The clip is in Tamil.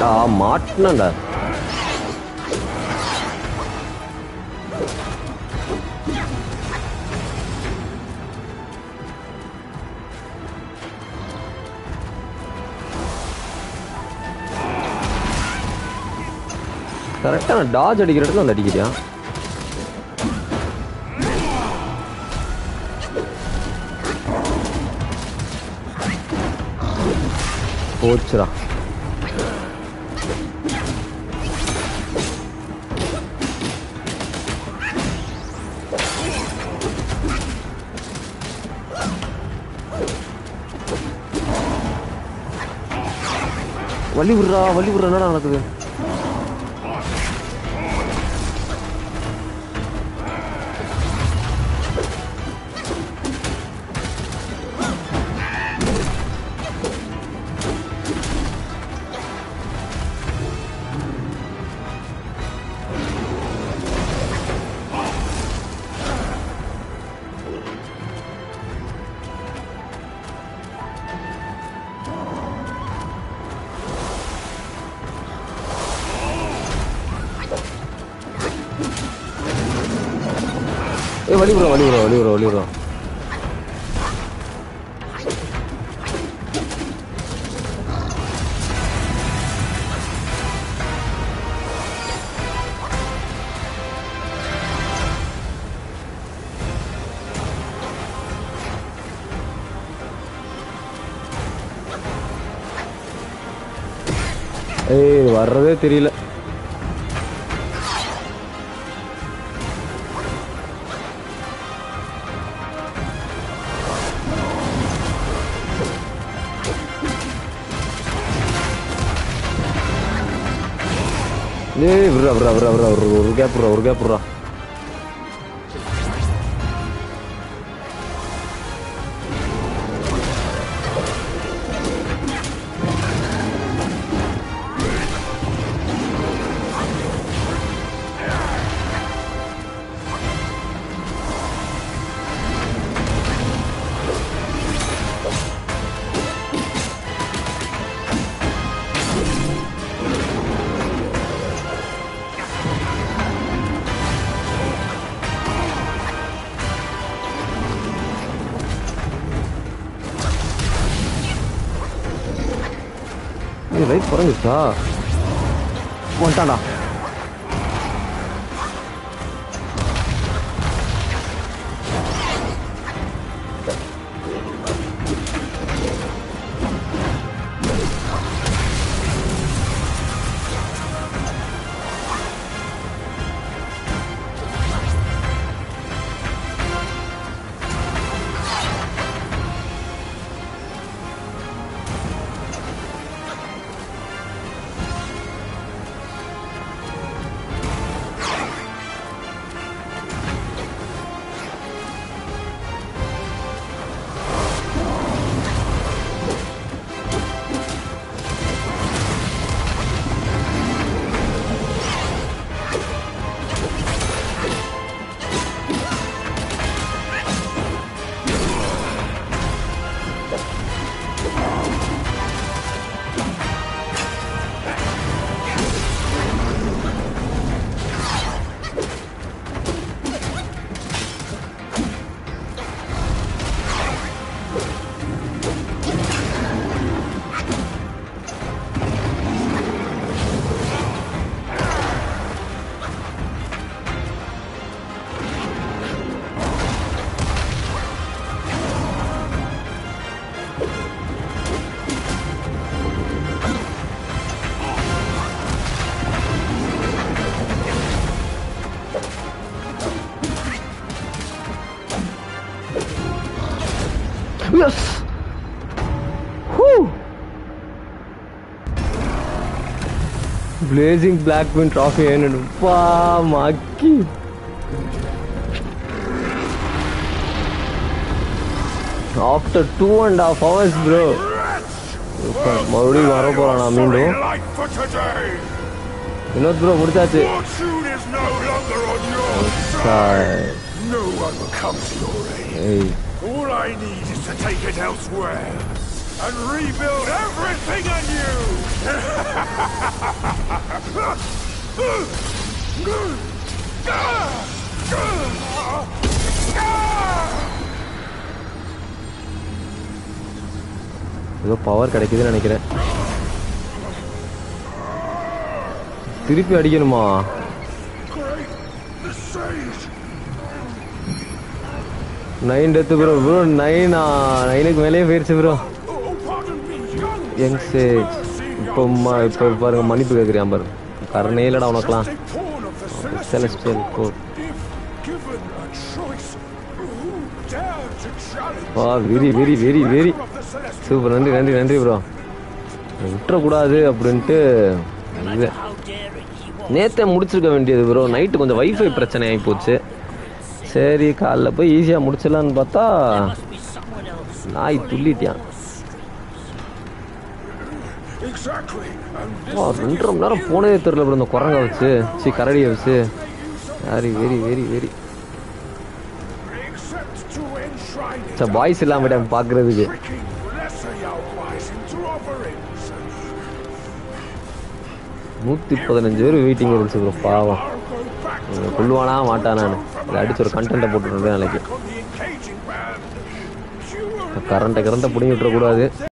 மாட்டினண்டா. கரெக்டா நான் டாஜ் அடிக்கிற இடத்துல வந்து அடிக்கிறியா? போச்சுடா. வலி விடுறா என்னடா நடக்குது? வலி விடுறா. வர்றதே தெரியல. ஒரு கேப் விட்றா. லைட் குறைஞ்சிச்சா? வந்துட்டான்டா. Yes! Whew! Blazing Blackwind Trophy and wow, Maki! After 2.5 hours, bro. மறுபடியும் வர போறானா மீண்டும்? வினோத் ப்ரோ முடிச்சாச்சு. No one will come to your aid. All I need is to take it elsewhere. and rebuild everything anew. ஏதோ பவர் கிடைக்குதுன்னு நினைக்கிறேன். திருப்பி அடிக்கணுமா? 9 டெத் ப்ரோ. 9க்கு மேலேயே போயிருச்சு ப்ரோ. யங் சேஜ் இப்போ பாருங்க மன்னிப்பு கேட்குறியான் பாரு. கரணே இல்லடா உனக்கலாம். Celestial coat. வா very very very very super. நன்றி நன்றி நன்றி ப்ரோ. விட்டுறக்கூடாது அப்படின்ட்டு இது நேற்றே முடிச்சிருக்க வேண்டியது ப்ரோ. நைட்டு கொஞ்சம் வைஃபை பிரச்சனை ஆகி போச்சு. சரி காலைல போய் ஈஸியாக முடிச்சிடலான்னு பார்த்தா நாய் துள்ளிட்டியான். 2.5 மணி நேரம் போனதே தெரியல ப்ரோ. இந்த குரங்க வச்சு கரடியை வச்சு very very very very boys இல்லாம பார்க்கறதுக்கு. 115 பேர் வெயிட்டிங் இருந்துச்சு ப்ரோ. பாவம் கொள்ளுவானா மாட்டானான்னு இதை அடிச்சு ஒரு கண்டென்ட்டை போட்டுருந்தேன் நாளைக்கு. கரண்ட்டை பிடிங்கி விட்டுறக்கூடாது.